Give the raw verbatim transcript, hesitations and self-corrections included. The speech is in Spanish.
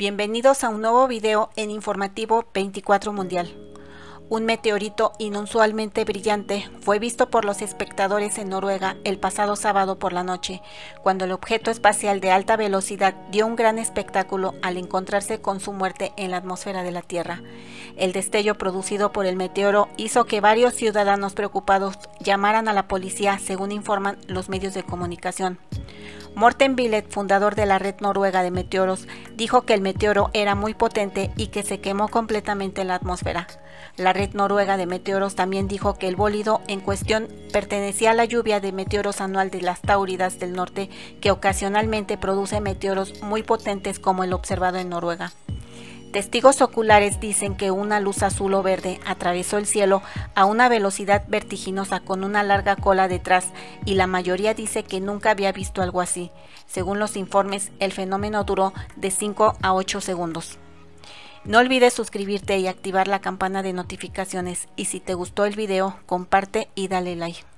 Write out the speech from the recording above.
Bienvenidos a un nuevo video en Informativo veinticuatro Mundial. Un meteorito inusualmente brillante fue visto por los espectadores en Noruega el pasado sábado por la noche, cuando el objeto espacial de alta velocidad dio un gran espectáculo al encontrarse con su muerte en la atmósfera de la Tierra. El destello producido por el meteoro hizo que varios ciudadanos preocupados llamaran a la policía, según informan los medios de comunicación. Morten Billet, fundador de la red noruega de meteoros, dijo que el meteoro era muy potente y que se quemó completamente en la atmósfera. La red noruega de meteoros también dijo que el bólido en cuestión pertenecía a la lluvia de meteoros anual de las Táuridas del Norte, que ocasionalmente produce meteoros muy potentes como el observado en Noruega. Testigos oculares dicen que una luz azul o verde atravesó el cielo a una velocidad vertiginosa con una larga cola detrás, y la mayoría dice que nunca había visto algo así. Según los informes, el fenómeno duró de cinco a ocho segundos. No olvides suscribirte y activar la campana de notificaciones, y si te gustó el video, comparte y dale like.